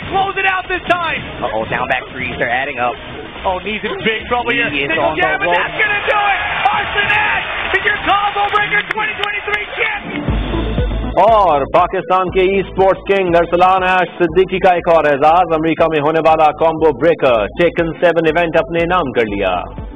close it out this time. Uh-oh, down back threes. They're adding up. Oh, knees in big trouble here. He is Single on the jab, and rope. that's going to do it. Arsalan is your combo breaker 2023 champion. और पाकिस्तान के e sports king Arsalan आज सिद्दीकी का एक और Ejaz. America में होने वाला combo breaker taken 7 event अपने नाम कर लिया।